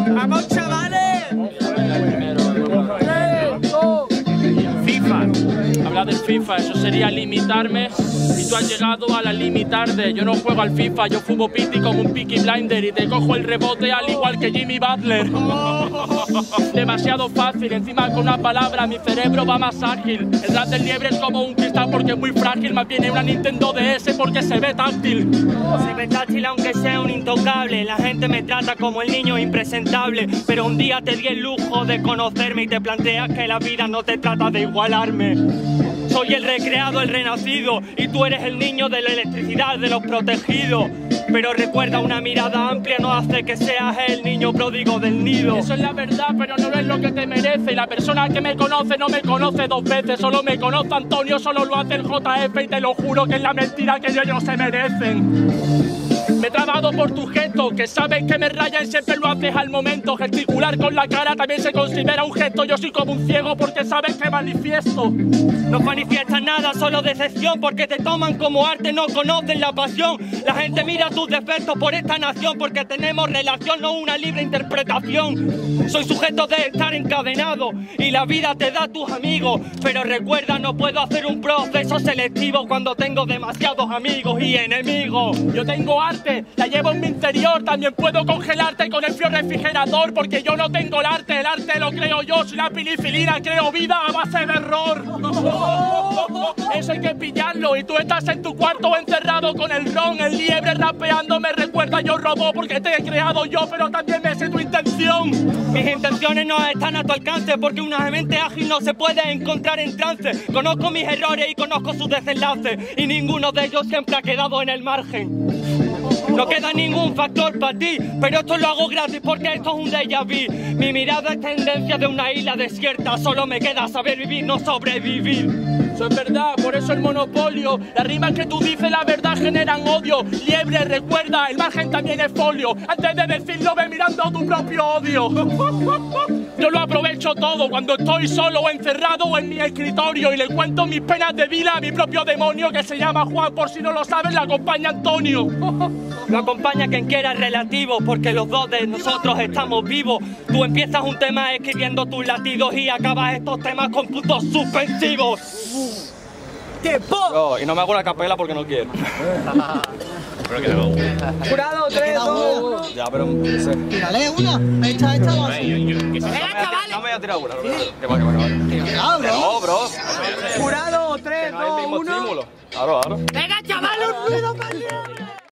¡Vamos, chavales! FIFA. Hablar del FIFA, eso sería limitarme. Y tú has llegado a la limitarde. Yo no juego al FIFA, yo fumo piti como un Peaky Blinder y te cojo el rebote al igual que Jimmy Butler. Demasiado fácil, encima con una palabra mi cerebro va más ágil. El rap del liebre es como un cristal porque es muy frágil. Más viene una Nintendo DS porque se ve táctil. Se ve táctil aunque sea un intocable. La gente me trata como el niño impresentable. Pero un día te di el lujo de conocerme y te planteas que la vida no te trata de igualarme. Soy el recreado, el renacido, y tú eres el niño de la electricidad, de los protegidos. Pero recuerda, una mirada amplia no hace que seas el niño pródigo del nido. Eso es la verdad, pero no es lo que te merece. Y la persona que me conoce no me conoce dos veces. Solo me conoce Antonio, solo lo hace el JF. Y te lo juro que es la mentira que ellos se merecen. Me he trabado por tu gesto, que sabes que me rayan, siempre lo haces al momento. Gesticular con la cara también se considera un gesto. Yo soy como un ciego porque sabes que manifiesto. No manifiestas nada, solo decepción, porque te toman como arte, no conocen la pasión. La gente mira tus defectos por esta nación, porque tenemos relación, no una libre interpretación. Soy sujeto de estar encadenado y la vida te da tus amigos. Pero recuerda, no puedo hacer un proceso selectivo cuando tengo demasiados amigos y enemigos. Yo tengo arte, la llevo en mi interior. También puedo congelarte con el frío refrigerador, porque yo no tengo el arte lo creo yo. Soy la penicilina, creo vida a base de error. Eso hay que pillarlo. Y tú estás en tu cuarto encerrado con el ron. El liebre rapeando me recuerda yo robó, porque te he creado yo, pero también me sé tu intención. Mis intenciones no están a tu alcance, porque una mente ágil no se puede encontrar en trance. Conozco mis errores y conozco sus desenlaces, y ninguno de ellos siempre ha quedado en el margen. No queda ningún factor para ti, pero esto lo hago gratis porque esto es un déjà vu. Mi mirada es tendencia de una isla desierta, solo me queda saber vivir, no sobrevivir. Eso es verdad, por eso el monopolio. Las rimas que tú dices la verdad generan odio. Liebre, recuerda, el margen también es folio. Antes de decirlo ve mirando tu propio odio. Yo lo aprovecho todo cuando estoy solo o encerrado en mi escritorio, y le cuento mis penas de vida a mi propio demonio, que se llama Juan. Por si no lo sabes, le acompaña Antonio. Lo acompaña quien quiera, es relativo, porque los dos de nosotros estamos vivos. Tú empiezas un tema escribiendo tus latidos y acabas estos temas con puntos suspensivos. ¡Tiempo! Y no me hago la capela porque no quiero. Jurado, 3, 2, 1. Ya, pero... Tírale una. Echa, va. No me voy a tirar una. Que va. No, bro. Jurado, 3, 2, 1. Claro. Venga, chaval, un ruido para